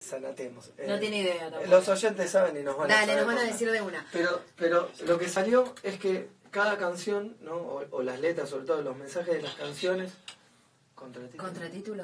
Sanatemos. No tiene idea tampoco. Los oyentes saben y nos van a Dale, saber nos van a contar. decir de una. Pero lo que salió es que cada canción, ¿no? O las letras, sobre todo los mensajes de las canciones... ¿Contratítulo?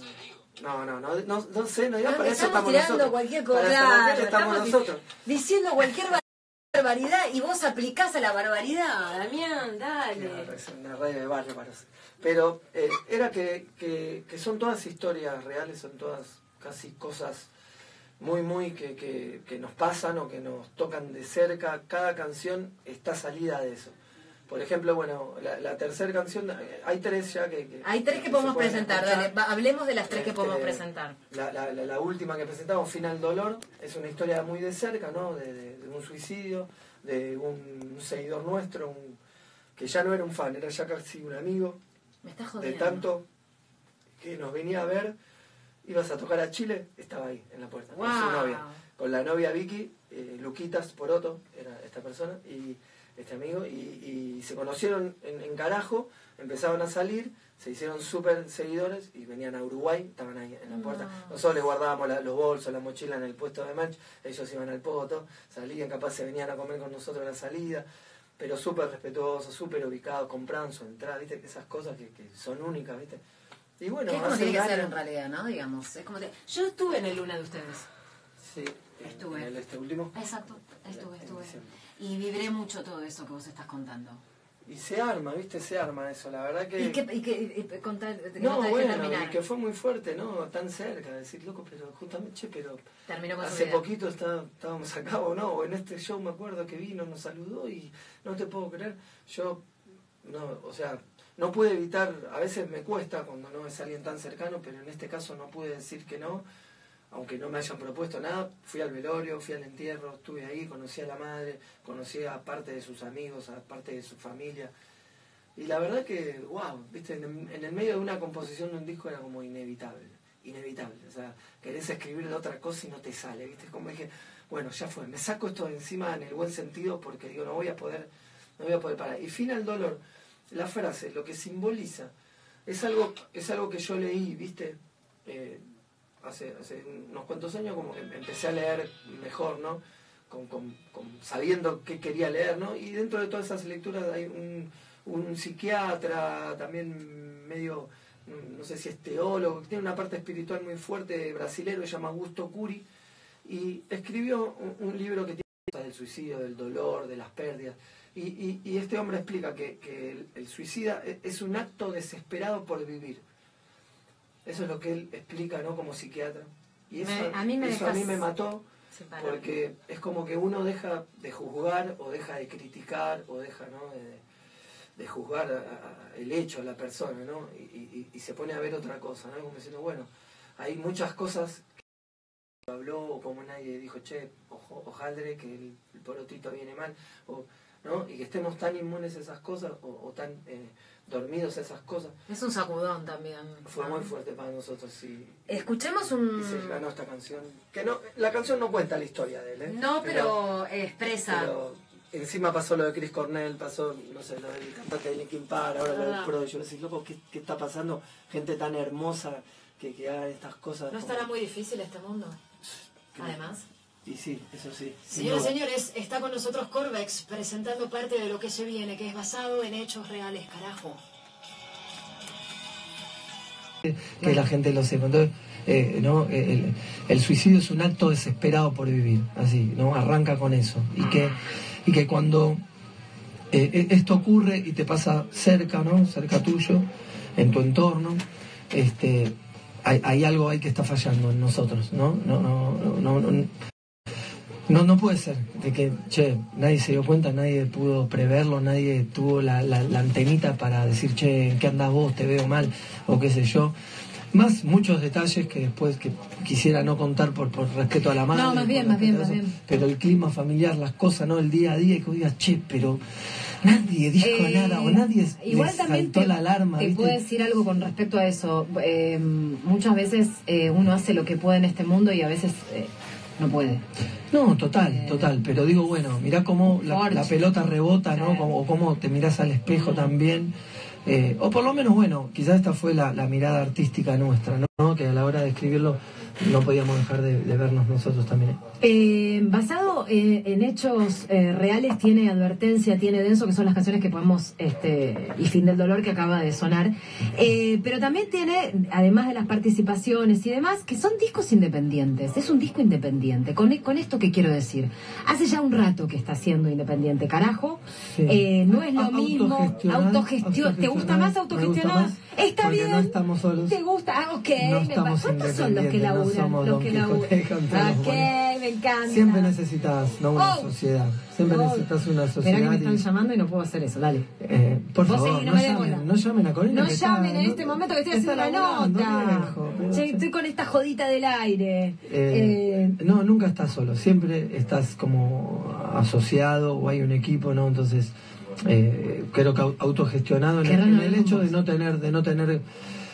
No sé, no digas, para eso estamos tirando nosotros. cualquier cosa. Para Claro, estamos nosotros. Diciendo cualquier barbaridad y vos aplicás a la barbaridad, Damián, dale. Claro, es una radio de barrio parece. Pero era que son todas historias reales, son todas casi cosas muy que nos pasan o que nos tocan de cerca. Cada canción está salida de eso. Por ejemplo, bueno, la tercera canción, hay tres ya que hay tres que podemos presentar, dale, hablemos de las tres que podemos presentar. La última que presentamos, Final Dolor, es una historia muy de cerca, ¿no? De un suicidio, de un seguidor nuestro, que ya no era un fan, era ya casi un amigo. Me estás jodiendo. De tanto que nos venía a ver, ibas a tocar a Chile, estaba ahí en la puerta, wow. Con su novia, con la novia Vicky, Luquitas Poroto, era esta persona, y este amigo, y se conocieron en Carajo, empezaron a salir, se hicieron súper seguidores y venían a Uruguay, estaban ahí en la puerta. Nosotros les guardábamos los bolsos, la mochila en el puesto de merch, ellos iban al poto, salían, capaz se venían a comer con nosotros a la salida, pero súper respetuosos, súper ubicados, compraban su entrada, ¿viste? Esas cosas que son únicas, ¿viste? Y bueno, es como tiene que ser en realidad, ¿no? Digamos, es como yo estuve en el Luna de ustedes. Sí, estuve. En el último. Exacto, estuve. Y vibré mucho todo eso que vos estás contando. Y se arma, ¿viste? Se arma eso, la verdad que... No, bueno, y que fue muy fuerte, ¿no? Tan cerca, decir, loco, pero justamente, pero... Terminó con hace poquito estábamos acá, o no, o en este show me acuerdo que vino, nos saludó y no te puedo creer. Yo, no, o sea, no pude evitar, a veces me cuesta cuando no es alguien tan cercano, pero en este caso no pude decir que no, aunque no me hayan propuesto nada. Fui al velorio, fui al entierro, estuve ahí, conocí a la madre, conocí a parte de sus amigos, a parte de su familia. Y la verdad que, wow, viste, en el medio de una composición de un disco era como inevitable. O sea, querés escribir de otra cosa y no te sale, viste, como dije, bueno, ya fue, me saco esto de encima en el buen sentido porque digo, no voy a poder parar. Y Final Dolor, la frase, lo que simboliza, es algo que yo leí, viste, hace unos cuantos años, como que empecé a leer mejor, ¿no? Sabiendo qué quería leer, ¿no? Y dentro de todas esas lecturas hay un psiquiatra, también medio, no sé si es teólogo, que tiene una parte espiritual muy fuerte, brasilero, se llama Augusto Curi, y escribió un libro que tiene del suicidio, del dolor, de las pérdidas, y este hombre explica que el suicida es un acto desesperado por vivir. Eso es lo que él explica, ¿no? Como psiquiatra. Y eso a mí me mató, porque es como que uno deja de juzgar, o deja de criticar, o deja, ¿no? de juzgar el hecho, a la persona, ¿no? Y se pone a ver otra cosa, ¿no? Como diciendo, bueno, hay muchas cosas que habló, como nadie dijo, che, ojaldre, que el porotito viene mal, ¿no? Y que estemos tan inmunes a esas cosas, o tan dormidos a esas cosas. Es un sacudón también. Fue muy fuerte para nosotros, sí. Escuchemos Y se ganó esta canción. Que no, la canción no cuenta la historia de él, ¿eh? No, pero expresa. Pero encima pasó lo de Chris Cornell, pasó, no sé, lo del cantante de Linkin Park, ahora lo del Pro. Yo le decía, loco, ¿qué está pasando? Gente tan hermosa que haga estas cosas. ¿No estará muy difícil este mundo? Además. Y sí, eso sí. Señoras y señores, está con nosotros Corvex presentando parte de lo que se viene, que es basado en hechos reales, carajo. Que la gente lo sepa. Entonces, ¿no? El suicidio es un acto desesperado por vivir, así, ¿no? Arranca con eso. Y que cuando esto ocurre y te pasa cerca, ¿no? Cerca tuyo, en tu entorno, hay algo ahí que está fallando en nosotros, ¿no? No puede ser de que, che, nadie se dio cuenta, nadie pudo preverlo, nadie tuvo la antenita para decir, che, ¿en qué andás vos? Te veo mal, o qué sé yo. Más muchos detalles que después que quisiera no contar por respeto a la madre. No, más bien. Pero el clima familiar, las cosas, ¿no? El día a día, y que digas, che, pero nadie dijo nada, o nadie igual también saltó la alarma. Te puedo decir algo con respecto a eso. Muchas veces uno hace lo que puede en este mundo y a veces no puede. No, total, pero digo, bueno, mirá cómo la pelota rebota, ¿no? O cómo te mirás al espejo también. O por lo menos, bueno, quizás esta fue la mirada artística nuestra, ¿no? Que a la hora de escribirlo no podíamos dejar de vernos nosotros también. Basado en hechos reales, tiene Advertencia, tiene Denso, que son las canciones que podemos, y Fin del Dolor, que acaba de sonar, pero también tiene, además de las participaciones y demás, que son discos independientes. Es un disco independiente. Con esto que quiero decir, hace ya un rato que está siendo independiente, carajo. Sí. No es lo mismo. Autogestión. ¿Te gusta más autogestionar? Está bien. No estamos solos. ¿Te gusta? Ah, ok. No estamos ¿Cuántos son los que independientes, laburan? no somos Los Don que Quijote laburan. contra los Ok, buenos. me encanta. Siempre necesitas, no una sociedad. Siempre necesitas una sociedad. Esperá que me están llamando y no puedo hacer eso, dale. Por Vos favor, seguí, no no me des bola. llamen a Corina. No llamen en este momento que estoy haciendo una nota. Che, estoy con esta jodita del aire. No, nunca estás solo. Siempre estás como asociado o hay un equipo, ¿no? Entonces, creo que autogestionado en el hecho de no tener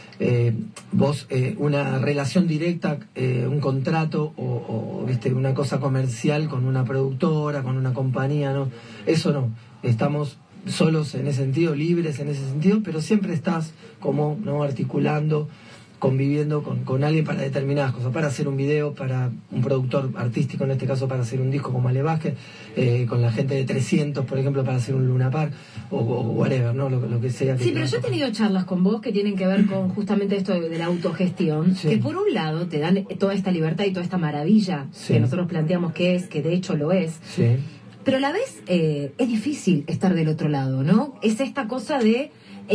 vos una relación directa, un contrato o viste, una cosa comercial con una productora, con una compañía, ¿no? Eso no. Estamos solos en ese sentido, libres en ese sentido, pero siempre estás como, ¿no?, articulando, conviviendo con alguien para determinadas cosas, para hacer un video, para un productor artístico, en este caso para hacer un disco como Ale Vázquez, con la gente de 300, por ejemplo, para hacer un Luna Park, o whatever, ¿no? Lo que sea. Sí, pero yo he tenido charlas con vos que tienen que ver con justamente esto de la autogestión, sí, que por un lado te dan toda esta libertad y toda esta maravilla, sí, que nosotros planteamos que de hecho lo es, sí, pero a la vez es difícil estar del otro lado, ¿no? Es esta cosa de...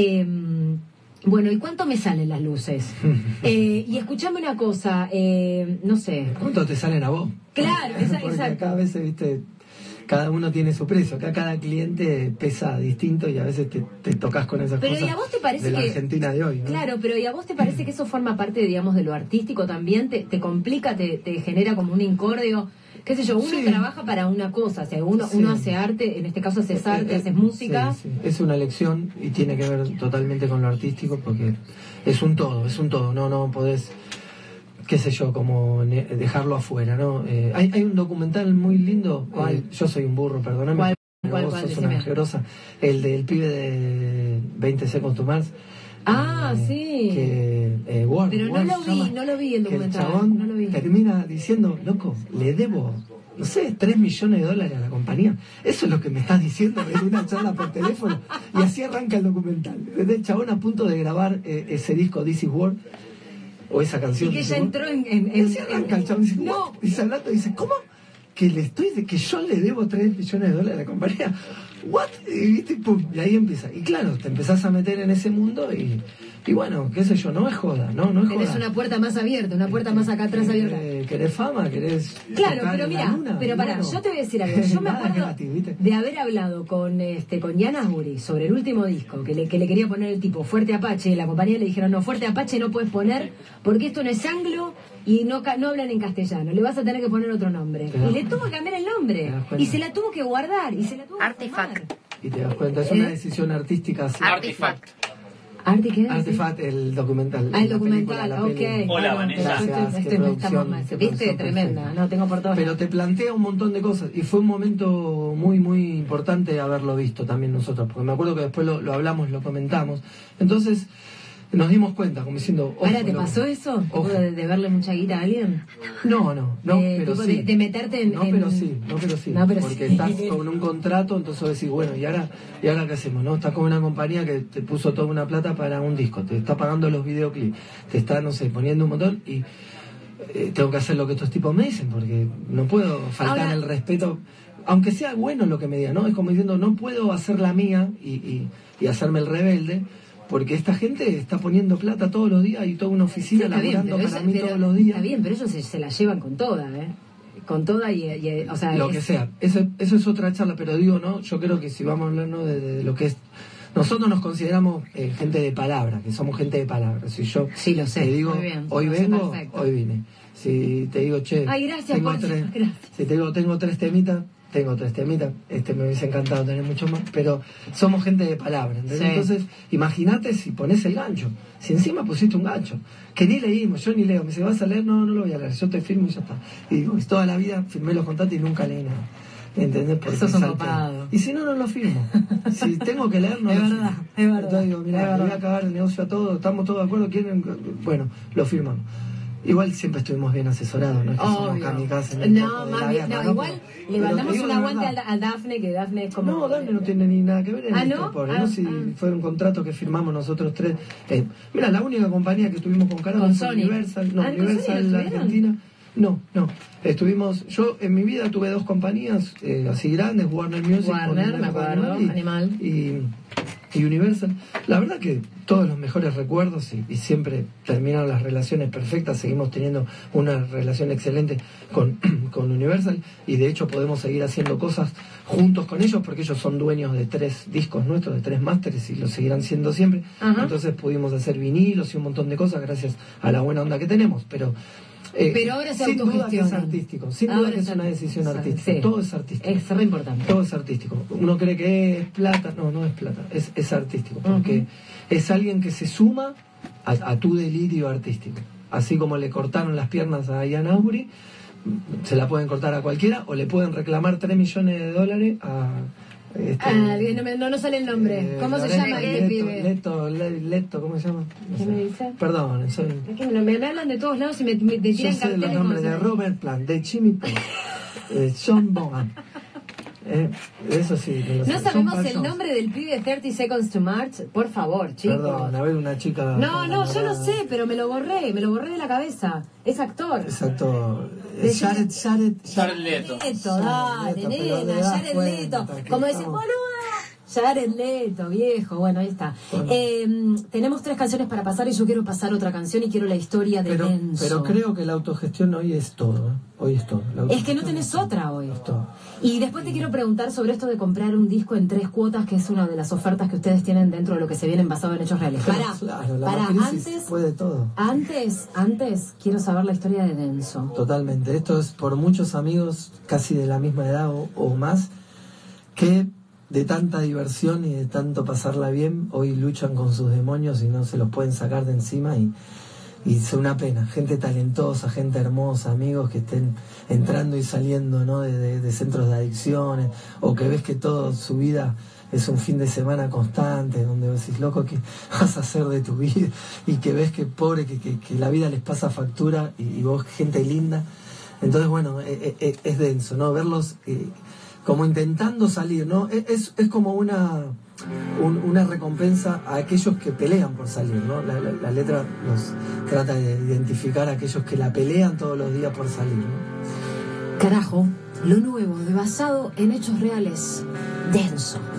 bueno, ¿y cuánto me salen las luces? Y escuchame una cosa, no sé. ¿Cuánto te salen a vos? Claro, porque exacto. Acá a veces, viste, cada uno tiene su precio. Acá cada cliente pesa distinto y a veces te tocas con esas pero cosas. ¿y a vos te parece de la Argentina de hoy, ¿no? Claro, pero ¿y a vos te parece que eso forma parte, digamos, de lo artístico también? ¿Te complica, te genera como un incordio? Qué sé yo, uno sí, trabaja para una cosa, o sea, uno hace arte, en este caso haces arte, haces música. Sí, sí. Es una elección y tiene que ver totalmente con lo artístico porque es un todo, no podés, qué sé yo, como dejarlo afuera, ¿no? Hay un documental muy lindo, yo soy un burro, perdóname, ¿Cuál, vos sos decime? una asquerosa, el del pibe de 20 Seconds to Mars. Sí. Que, pero no lo vi el que el documental. chabón No lo vi. termina diciendo, loco, le debo, no sé, $3 millones a la compañía. Eso es lo que me estás diciendo en una charla por teléfono. Y así arranca el documental. Desde el chabón a punto de grabar ese disco This Is War, o esa canción. Y que ya entró en y así arranca el chabón. Dice, no. Dice hablando, dice, ¿cómo? Que yo le debo $3 millones a la compañía. ¿What? Y, ¿viste? Pum, y ahí empieza. Y claro, te empezás a meter en ese mundo y bueno, qué sé yo, no es joda, no es Tenés joda. una puerta más abierta, una puerta más acá atrás abierta. ¿Querés fama? ¿Querés Claro, tocar pero en mira, la luna? pero pará, Bueno, yo te voy a decir algo. Yo me nada acuerdo gratis, ¿viste? de haber hablado con Jan Asbury sobre el último disco, que le quería poner el tipo Fuerte Apache, y la compañía le dijeron, no, Fuerte Apache no puedes poner porque esto no es anglo y no hablan en castellano, le vas a tener que poner otro nombre. Y le tuvo que cambiar el nombre, y se la tuvo que guardar, y se la tuvo que Artifact. Y te das cuenta, es una decisión artística. Así. Artifact. Artifact, el documental. El la documental, película, la peli. ok. Hola, Vanessa. Qué producción, ¿Viste? producción Tremenda, perfecta. no tengo por todos Pero lados. te plantea un montón de cosas y fue un momento muy, muy importante haberlo visto también nosotros, porque me acuerdo que después lo hablamos, lo comentamos. Entonces nos dimos cuenta, como diciendo... ¿Ahora te pasó eso? Ojo. ¿De verle mucha guita a alguien? No, pero tipo sí. de meterte en... No, pero sí. No, pero porque sí. estás con un contrato, entonces vos decís, bueno, ¿y ahora qué hacemos? ¿No? Estás con una compañía que te puso toda una plata para un disco, te está pagando los videoclips, te está, no sé, poniendo un montón y tengo que hacer lo que estos tipos me dicen, porque no puedo faltar Ahora, el respeto, aunque sea bueno lo que me digan, ¿no? Es como diciendo, no puedo hacer la mía y hacerme el rebelde, porque esta gente está poniendo plata todos los días y toda una oficina laburando para mí todos los días. Está bien, pero ellos se la llevan con toda, ¿eh? Con toda y o sea... Lo que sea. Eso es otra charla, pero digo, ¿no? Yo creo que si vamos a hablar, ¿no?, de lo que es... Nosotros nos consideramos gente de palabra, que somos gente de palabra. Si yo sí, lo sé, te digo, muy bien, hoy lo sé vengo, perfecto. hoy vine. Si te digo, che, ay, gracias, gracias. Si te digo, tengo tres temitas, me hubiese encantado tener mucho más, pero somos gente de palabra, ¿entendés? Sí. Entonces, imagínate si pones el gancho, si encima pusiste un gancho, que ni leímos, yo ni leo, me dice, ¿vas a leer? No lo voy a leer, yo te firmo y ya está. Y digo, toda la vida firmé los contratos y nunca leí nada. ¿Entendés? Porque eso es un salté. copado. Y si no lo firmo. Si tengo que leer, no es lo verdad, firmo. Es verdad. Entonces digo, mira, le voy a acabar el negocio a todos, estamos todos de acuerdo, quieren, bueno, lo firmamos. Igual siempre estuvimos bien asesorados, no es que somos kamikaze. No, más bien, no, igual le mandamos un aguante al Dafne, que Dafne es como... No, Dafne no tiene ni nada que ver en esto, ¿no? pobre, ¿no? Si fue un contrato que firmamos nosotros tres. Mira, la única compañía que estuvimos con Carol fue Universal, no, Universal Argentina. No. Estuvimos, yo en mi vida tuve 2 compañías así grandes, Warner Music, Warner, me acuerdo, Animal. Y Universal. La verdad que todos los mejores recuerdos y siempre terminaron las relaciones perfectas. Seguimos teniendo una relación excelente con Universal y de hecho podemos seguir haciendo cosas juntos con ellos porque ellos son dueños de 3 discos nuestros, de 3 másteres y lo seguirán siendo siempre. Ajá. Entonces pudimos hacer vinilos y un montón de cosas gracias a la buena onda que tenemos, pero ahora se sin duda que es autogestionan. artístico, sin duda que es una decisión artística. Sí. Todo es artístico. Es re importante. Todo es artístico. Uno cree que es plata, no es plata, es artístico, porque es alguien que se suma a tu delirio artístico. Así como le cortaron las piernas a Ian Aubrey, se la pueden cortar a cualquiera, o le pueden reclamar $3 millones a... no sale el nombre. ¿Cómo se llama este pibe? Leto, ¿cómo se llama? No ¿Qué sé. me dice? Perdón, soy... Es que me hablan de todos lados y me tiran Yo sé carteles. los nombres de Robert Plant, de Jimmy Page, John Bonham. Eso sí. No sabemos el nombre del pibe de 30 Seconds to Mars, por favor, chicos. Perdón, a ver, una chica... No, yo lo sé, pero me lo borré de la cabeza. Es actor. Exacto. Jared Leto. Dale, nena, Jared Leto. Como decís, boluda. Jared Leto, viejo. Bueno, ahí está. Bueno. Tenemos 3 canciones para pasar y yo quiero pasar otra canción y quiero la historia de Denso. Pero creo que la autogestión hoy es todo. Hoy es todo. Es que no tenés otra hoy. Es todo. Y después te quiero preguntar sobre esto de comprar un disco en 3 cuotas, que es una de las ofertas que ustedes tienen dentro de lo que se viene basado en hechos reales. Antes puede todo. Antes quiero saber la historia de Denso. Totalmente. Esto es por muchos amigos casi de la misma edad o más que de tanta diversión y de tanto pasarla bien hoy luchan con sus demonios y no se los pueden sacar de encima y es una pena. Gente talentosa, gente hermosa, amigos que estén entrando y saliendo, ¿no? de centros de adicciones, o que ves que toda su vida es un fin de semana constante donde vos decís, loco, ¿qué vas a hacer de tu vida? Y que ves que pobre, que la vida les pasa factura y vos, gente linda. Entonces, bueno, es denso, ¿no? Verlos como intentando salir, ¿no? Es como una recompensa a aquellos que pelean por salir, ¿no? La letra nos trata de identificar a aquellos que la pelean todos los días por salir, ¿no? Carajo, lo nuevo, basado en hechos reales, Denso.